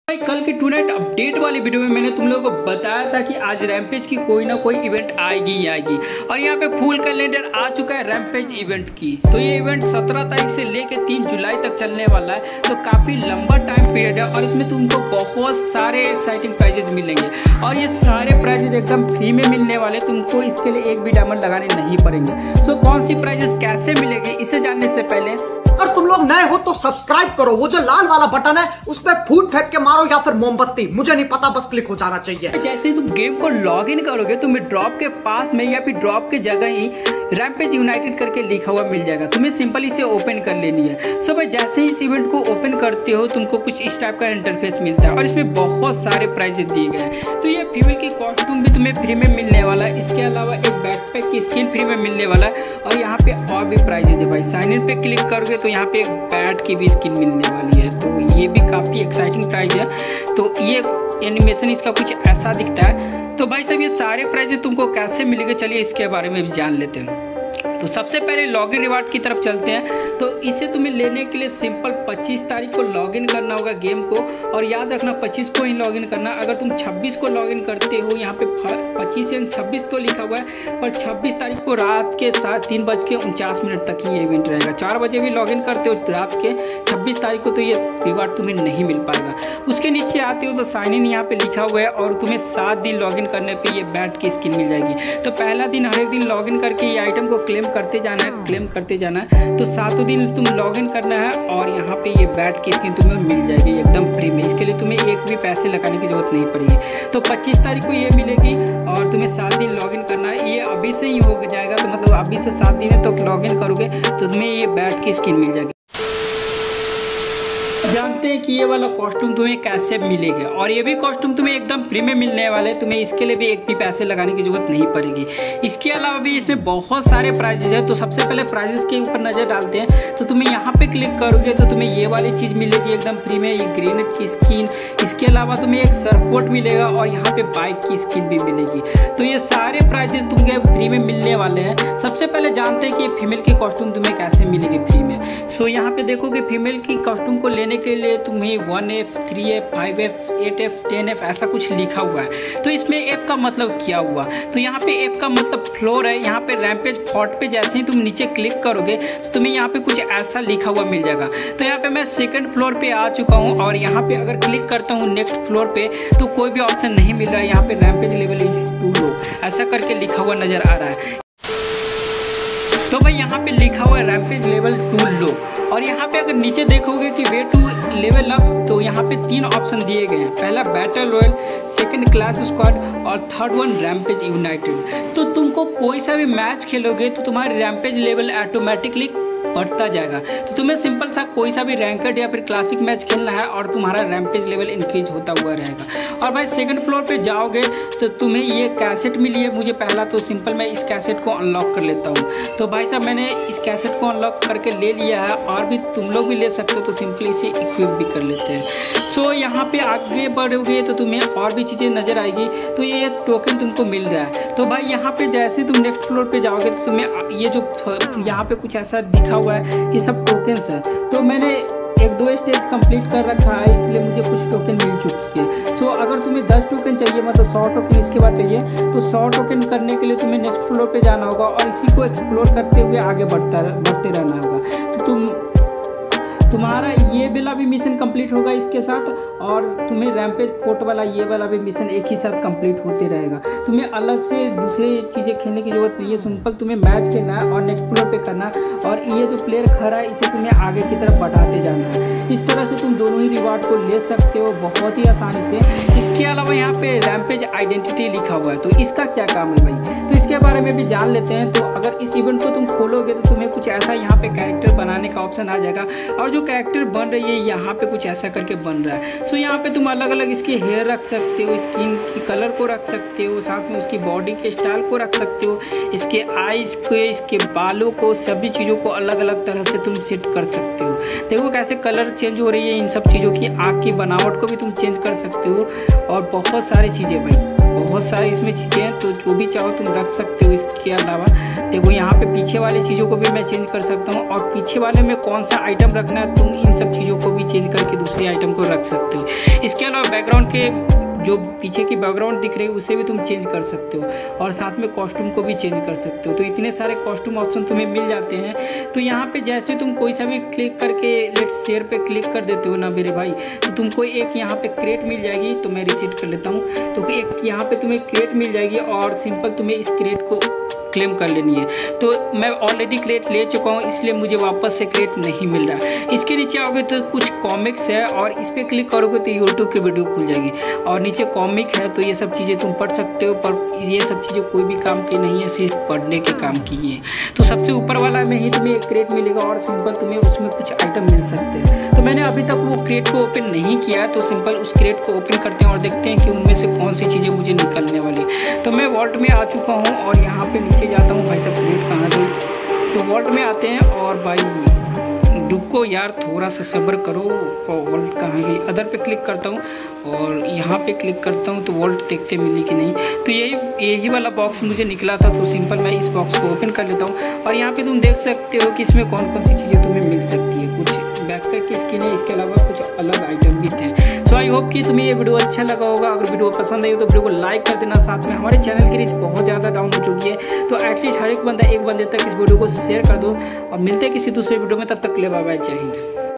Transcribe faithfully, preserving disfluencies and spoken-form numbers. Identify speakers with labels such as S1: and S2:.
S1: भाई कल की टू नाइट अपडेट वाली वीडियो में मैंने तुम लोगों को बताया था कि आज रैम्पेज की कोई ना कोई इवेंट आएगी ही आएगी और यहाँ पे फुल कैलेंडर आ चुका है रैम्पेज इवेंट की। तो ये इवेंट सत्रह तारीख से लेके तीन जुलाई तक चलने वाला है, तो काफी लंबा टाइम पीरियड है और इसमें तुमको बहुत सारे एक्साइटिंग प्राइजेस मिलेंगे और ये सारे प्राइजेस एकदम फ्री में मिलने वाले, तुमको इसके लिए एक भी डायमंड लगाने नहीं पड़ेंगे। सो कौन सी प्राइजेस कैसे मिलेगी इसे जानने से पहले
S2: अगर तुम लोग नए हो तो सब्सक्राइब करो, वो जो लाल वाला बटन है उस पर फूट फेंक के मारो या फिर मोमबत्ती, मुझे नहीं पता, बस क्लिक हो जाना चाहिए।
S1: जैसे ही तुम गेम को लॉग इन करोगे तुम्हें ड्रॉप के पास में या फिर ड्रॉप के जगह ही रैम्पेज यूनाइटेड करके लिखा हुआ मिल जाएगा, तुम्हें सिंपल इसे ओपन कर लेनी है। सो भाई जैसे ही इस इवेंट को ओपन करते हो तुमको कुछ इस टाइप का इंटरफेस मिलता है और इसमें बहुत सारे प्राइजेस दिए गए हैं। तो ये फ्यूल की कॉस्ट्यूम भी तुम्हें फ्री में मिलने वाला है, इसके अलावा एक बैकपैक की स्किन फ्री में मिलने वाला है और यहाँ पे और भी प्राइजेस है। भाई साइन इन पे क्लिक करोगे तो यहाँ पे एक बैट की भी स्किन मिलने वाली है, तो ये भी काफी एक्साइटिंग प्राइज है। तो ये एनिमेशन इसका कुछ ऐसा दिखता है। तो भाई साहब ये सारे प्राइजेस तुमको कैसे मिलेंगे चलिए इसके बारे में भी जान लेते हैं। तो सबसे पहले लॉगिन रिवार्ड की तरफ चलते हैं। तो इसे तुम्हें लेने के लिए सिंपल पच्चीस तारीख को लॉगिन करना होगा गेम को, और याद रखना पच्चीस को ही लॉगिन करना। अगर तुम छब्बीस को लॉगिन करते हो, यहाँ पे पच्चीस से छब्बीस तो लिखा हुआ है, पर छब्बीस तारीख को रात के सात तीन बज के उनचास मिनट तक ही ये इवेंट रहेगा। चार बजे भी लॉगिन करते हो रात के छब्बीस तारीख को तो ये रिवार्ड तुम्हें नहीं मिल पाएगा। उसके नीचे आते हो तो साइन इन यहाँ पे लिखा हुआ है और तुम्हें सात दिन लॉगिन करने पर ये बैट की स्किन मिल जाएगी। तो पहला दिन हर एक दिन लॉगिन करके ये आइटम को क्लेम करते जाना है क्लेम करते जाना है। तो सातों दिन तुम लॉगिन करना है और यहाँ पे ये बैट की स्किन तुम्हें मिल जाएगी एकदम फ्री में। इसके लिए तुम्हें एक भी पैसे लगाने की जरूरत नहीं पड़ेगी। तो पच्चीस तारीख को ये मिलेगी और तुम्हें सात दिन लॉगिन करना है। ये अभी से ही हो जाएगा, तो मतलब अभी से सात दिन है तो लॉगिन करोगे तो तुम्हें ये बैट की स्किन मिल जाएगी। जानते हैं कि ये वाला कॉस्ट्यूम तुम्हें कैसे मिलेगा और ये भी कॉस्ट्यूम तुम्हें एकदम फ्री में मिलने वाले, तुम्हें इसके लिए भी एक भी पैसे लगाने की जरूरत नहीं पड़ेगी। इसके अलावा भी इसमें बहुत सारे प्राइजेस है। तो सबसे पहले प्राइजेस के ऊपर नजर डालते हैं। तो तुम्हें यहाँ पे क्लिक करोगे तो तुम्हें ये वाली चीज मिलेगी एकदम फ्री में, ये ग्रेनेड की स्किन। इसके अलावा तुम्हें एक सरपोर्ट मिलेगा और यहाँ पे बाइक की स्किन भी मिलेगी। तो ये सारे प्राइजेस तुम्हें फ्री में मिलने वाले हैं। सबसे पहले जानते हैं कि फीमेल की कॉस्ट्यूम तुम्हें कैसे मिलेगी फ्री में। सो यहाँ पे देखोगे फीमेल की कॉस्ट्यूम को लेने के लिए तुम्हें one F three F five F eight F ten F ऐसा कुछ लिखा हुआ है। तो इसमें एफ का मतलब क्या हुआ, तो यहाँ पे एफ का मतलब फ्लोर है। यहाँ पे रैम्पेज फोर्ट पे जैसे ही तुम नीचे क्लिक करोगे तो तुम्हें यहाँ पे कुछ ऐसा लिखा हुआ मिल जाएगा। तो यहाँ पे मैं सेकंड फ्लोर पे आ चुका हूँ और यहाँ पे अगर क्लिक करता हूँ नेक्स्ट फ्लोर पे तो कोई भी ऑप्शन नहीं मिल रहा है। यहाँ पे rampage level is too low ऐसा करके लिखा हुआ नजर आ रहा है। तो भाई यहाँ पे लिखा हुआ है रैम्पेज लेवल टू लो और यहाँ पे अगर नीचे देखोगे कि वे टू लेवल अप तो यहाँ पे तीन ऑप्शन दिए गए हैं। पहला battle royale, second class squad और थर्ड वन रैम्पेज यूनाइटेड। तो तुमको कोई सा भी मैच खेलोगे तो तुम्हारी रैम्पेज लेवल ऑटोमेटिकली बढ़ता जाएगा। तो तुम्हें सिंपल सा कोई सा भी रैंकेड या फिर क्लासिक मैच खेलना है और तुम्हारा रैम्पेज लेवल इंक्रीज होता हुआ रहेगा। और भाई सेकंड फ्लोर पे जाओगे तो तुम्हें ये कैसेट मिली है। मुझे पहला तो सिंपल मैं इस कैसेट को अनलॉक कर लेता हूँ। तो भाई साहब मैंने इस कैसेट को अनलॉक करके ले लिया है और भी तुम लोग भी ले सकते हो, तो सिंपली इसे इक्विप भी कर लेते हैं। सो यहाँ पे आगे बढ़ोगे तो तुम्हें और भी चीज़ें नजर आएगी। तो ये टोकन तुमको मिल रहा है। तो भाई यहाँ पे जैसे तुम नेक्स्ट फ्लोर पे जाओगे तो तुम्हें ये जो यहाँ पे कुछ ऐसा दिखा हुआ है, ये सब टोकन्स है। तो मैंने एक दो स्टेज कंप्लीट कर रखा है इसलिए मुझे कुछ टोकन मिल चुकी है। सो अगर तुम्हें दस टोकन चाहिए, मतलब सौ टोकन इसके बाद चाहिए, तो सौ टोकन करने के लिए तुम्हें नेक्स्ट फ्लोर पे जाना होगा और इसी को एक्सप्लोर करते हुए आगे बढ़ता बढ़ते रहना होगा। तो तुम तुम्हारा ये वाला भी मिशन कंप्लीट होगा इसके साथ और तुम्हें रैम्पेज फोर्ट वाला ये वाला भी मिशन एक ही साथ कंप्लीट होते रहेगा। तुम्हें अलग से दूसरी चीज़ें खेलने की जरूरत नहीं है, सिंपल तुम्हें मैच खेलना है और नेक्स्ट फ्लोर पे करना और ये जो प्लेयर खड़ा है इसे तुम्हें आगे की तरफ बढ़ाते जाना है। इस तरह से तुम दोनों ही रिवार्ड को ले सकते हो बहुत ही आसानी से। इसके अलावा यहाँ पे रैम्पेज आइडेंटिटी लिखा हुआ है, तो इसका क्या काम है भाई, तो इसके बारे में भी जान लेते हैं। तो अगर इस इवेंट को तुम खोलोगे तो तुम्हें कुछ ऐसा यहाँ पे कैरेक्टर बनाने का ऑप्शन आ जाएगा और जो कैरेक्टर बन रही है यहाँ पे कुछ ऐसा करके बन रहा है। सो यहाँ पे तुम अलग अलग इसके हेयर रख सकते हो, स्किन की कलर को रख सकते हो, साथ में उसकी बॉडी के स्टाइल को रख सकते हो, इसके आईज को, इसके बालों को, सभी चीज़ों को अलग अलग तरह से तुम सेट कर सकते हो। देखो कैसे कलर चेंज हो रही है इन सब चीज़ों की, आँख की बनावट को भी तुम चेंज कर सकते हो और बहुत सारी चीज़ें भाई, बहुत सारी इसमें चीज़ें हैं। तो जो भी चाहो तुम रख सकते हो। इसके अलावा देखो यहाँ पे पीछे वाली चीज़ों को भी मैं चेंज कर सकता हूँ और पीछे वाले में कौन सा आइटम रखना है बाद तुम इन सब चीज़ों को भी चेंज करके दूसरी आइटम को रख सकते हो। इसके अलावा बैकग्राउंड के जो पीछे की बैकग्राउंड दिख रही है उसे भी तुम चेंज कर सकते हो और साथ में कॉस्ट्यूम को भी चेंज कर सकते हो। तो इतने सारे कॉस्ट्यूम ऑप्शन तुम्हें मिल जाते हैं। तो यहाँ पे जैसे तुम कोई सा भी क्लिक करके लेट्स शेयर पे क्लिक कर देते हो ना मेरे भाई, तो तुमको एक यहाँ पे क्रेट मिल जाएगी। तो मैं रिसेट कर लेता हूँ। तो एक यहाँ पे तुम्हें क्रेट मिल जाएगी और सिंपल तुम्हें इस क्रेट को क्लेम कर लेनी है। तो मैं ऑलरेडी क्रेट ले चुका हूँ, इसलिए मुझे वापस से क्रेट नहीं मिल रहा। इसके नीचे आओगे तो कुछ कॉमिक्स है और इस पर क्लिक करोगे तो यूट्यूब की वीडियो खुल जाएगी और नीचे कॉमिक है। तो ये सब चीज़ें तुम पढ़ सकते हो, पर ये सब चीज़ें कोई भी काम की नहीं है, सिर्फ पढ़ने के काम की है। तो सबसे ऊपर वाला में ही तुम्हें एक क्रेट मिलेगा और सिंपल तुम्हें उसमें कुछ आइटम मिल सकते हैं। तो मैंने अभी तक वो क्रेट को ओपन नहीं किया, तो सिंपल उस क्रेट को ओपन करते हैं और देखते हैं कि उनमें से कौन सी चीज़ें मुझे निकलने वाली। तो मैं वॉल्ट में आ चुका हूँ और यहाँ पे नीचे जाता हूँ। भाई साहब क्रेट कहाँ गई? तो वॉल्ट में आते हैं और भाई रुको यार, थोड़ा सा सब्र करो। और वॉल्ट कहाँ गई? अदर पे क्लिक करता हूँ और यहाँ पे क्लिक करता हूँ तो वॉल्ट देखते मिली कि नहीं। तो यही यही वाला बॉक्स मुझे निकला था। तो सिंपल मैं इस बॉक्स को ओपन कर लेता हूँ और यहाँ पे तुम देख सकते हो कि इसमें कौन कौन सी चीज़ें तुम्हें मिल सकती है। कुछ बैकपैक की स्किन है, इसके अलावा कुछ अलग आइटम भी थे। सो आई होप कि तुम्हें ये वीडियो अच्छा लगा होगा। अगर वीडियो पसंद आई हो तो वीडियो को लाइक कर देना। साथ में हमारे चैनल की रीच बहुत ज़्यादा डाउन हो चुकी है, तो एटलीस्ट हर एक बंदा एक बंदे तक इस वीडियो को शेयर कर दो और मिलते हैं किसी दूसरे वीडियो में। तब तक के लिए बाय बाय, जय हिंद।